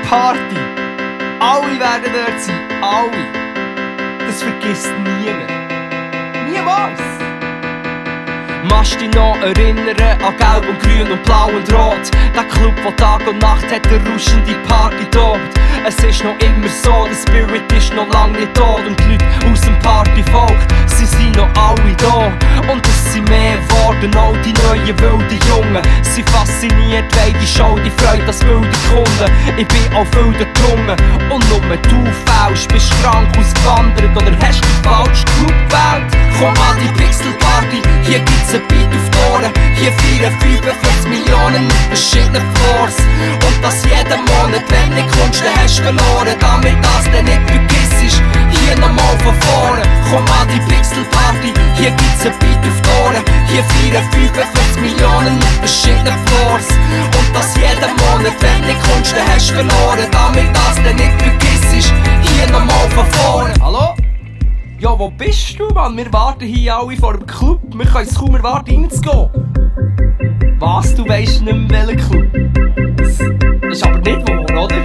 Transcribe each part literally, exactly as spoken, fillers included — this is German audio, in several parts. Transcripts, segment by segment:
Party. Alle werden dort sein, alle. Das vergisst niemand. Niemals! Machst dich noch erinnern an Gelb und Grün und Blau und Rot? Der Club, wo Tag und Nacht hat eine rauschende Party tobt. Es ist noch immer so, der Spirit ist noch lang nicht tot. Und die Leute aus dem Partyvolk, sie sind noch alle da. Und es sind mehr geworden, auch die neuen wilden Jungen. Sie fasziniert, weil die Show die Freude als wilde Kunden. Ich bin auch viel gedrungen und nur du fällst. Bist krank ausgewandert oder hast den falschen Club gewählt? Komm an die Pixel-Party, hier gibt's ein Beat auf die Ohren. Hier feiern fünfundvierzig Millionen mit verschiedenen Floors. Und das jeden Monat, wenn nicht kommst, dann hast du verloren. Damit das dann nicht vergisst, hier nochmal von vorne. Komm an die Pixel-Party, hier gibt's ein Beat auf die Ohren. Hier feiern fünfundvierzig Millionen mit verschiedenen Floors. Und das jeden Monat, wenn nicht kommst, dann hast du verloren. Damit das dann nicht vergisst, hier nochmal von vorne. Hallo? Ja, wo bist du, Mann? Wir warten hier alle vor dem Club. Wir können es kaum erwarten, reinzugehen. Was? Du weisst nicht mehr, welcher Club? Das, das ist aber nicht wahr, oder?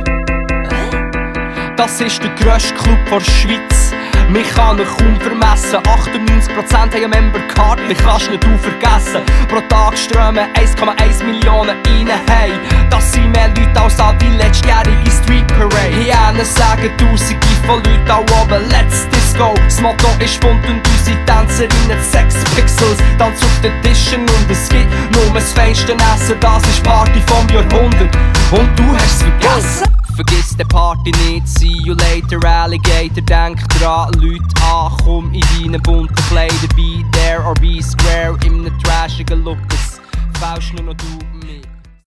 Das ist der grösste Club der Schweiz. Wir kann ihn kaum vermessen. achtundneunzig Prozent haben eine Member-Card, wir kannst nicht vergessen. Pro Tag strömen eins Komma eins Millionen rein. Hey, das sind mehr Leute als an die letztjährige Street Parade. Hier sagen Tausende von Leuten auch oben, let's disco. Das Motto ist bunt und unsere Tänzerinnen Sex Pixels. Tanz auf den Tischen und es gibt nur das feinste Essen. Das ist Party vom Jahrhundert und du hast es vergessen. Vergiss die Party nicht, see you later, Alligator. Denk dran, Leute an, komm in deinen bunten Kleidern. Be there or be square, in einem trashigen Look, das fällst nur noch du mit.